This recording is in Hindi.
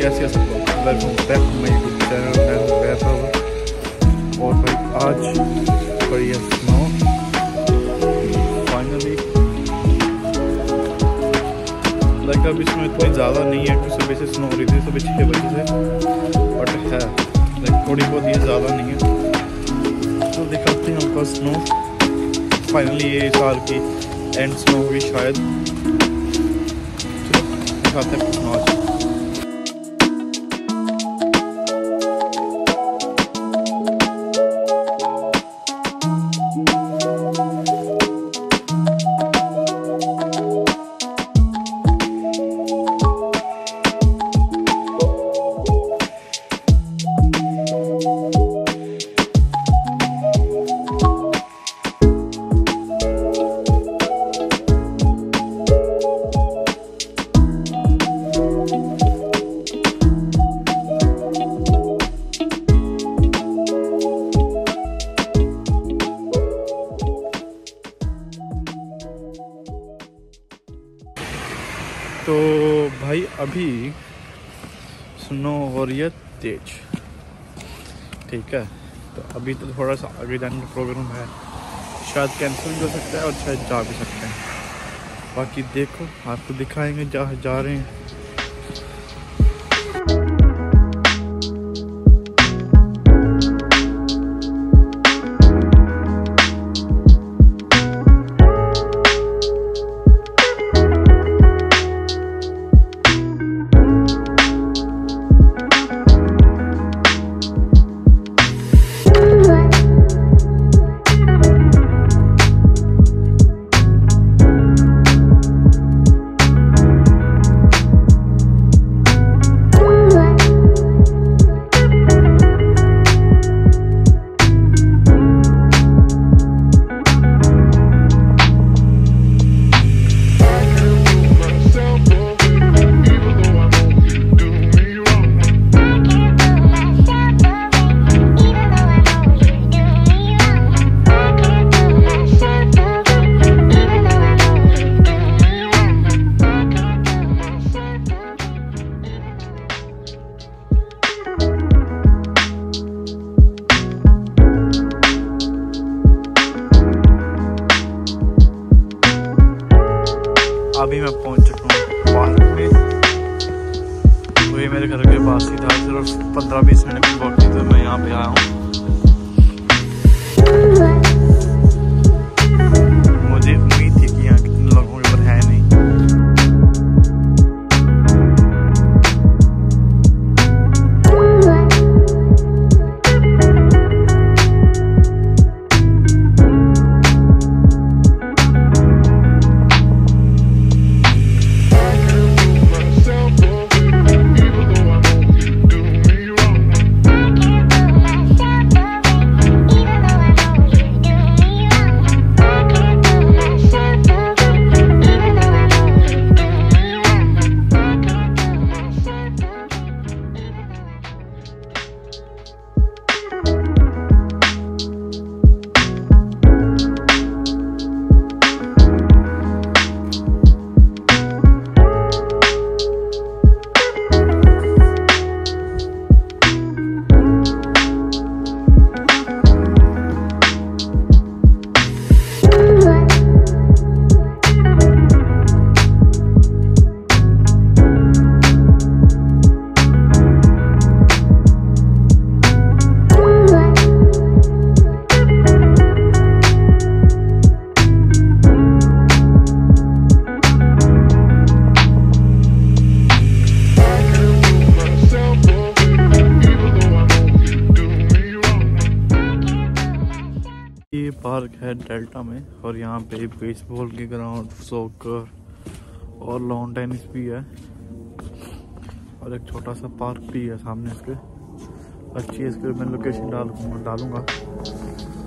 कैसे आ सकते हो, welcome back to my YouTube channel. और भाई आज पड़ी है स्नो फाइनली। लाइक अब इसमें इतनी ज़्यादा नहीं है कि सुबह से स्नो हो रही थी, सुबह 6 बजे से, बट है लाइक थोड़ी बहुत, ये ज़्यादा नहीं है। तो दिखाते हैं आपका स्नो। फाइनली ये साल की एंड स्नो होगी शायद। चलो दिखाते हैं स्नो आज। तो भाई अभी स्नो हो रही है तेज, ठीक है। तो अभी तो थोड़ा सा आगे जाने का प्रोग्राम है, शायद कैंसिल भी हो सकता है और शायद जा भी सकते हैं। बाकी देखो, आपको दिखाएंगे जहाँ जा रहे हैं। अभी मैं पहुंच चुका हूँ पार्क में। वही मेरे घर के पास ही था, सिर्फ 15-20 मिनट की वॉक थी, तो मैं यहाँ पे आया हूँ। मुझे उम्मीद थी कि यहाँ कितने लोग होंगे, पर है नहीं। ये पार्क है डेल्टा में, और यहाँ पे बेसबॉल के ग्राउंड, सॉकर और लॉन टेनिस भी है, और एक छोटा सा पार्क भी है सामने इसके। अच्छी है, इसके मैं लोकेशन डालूंगा।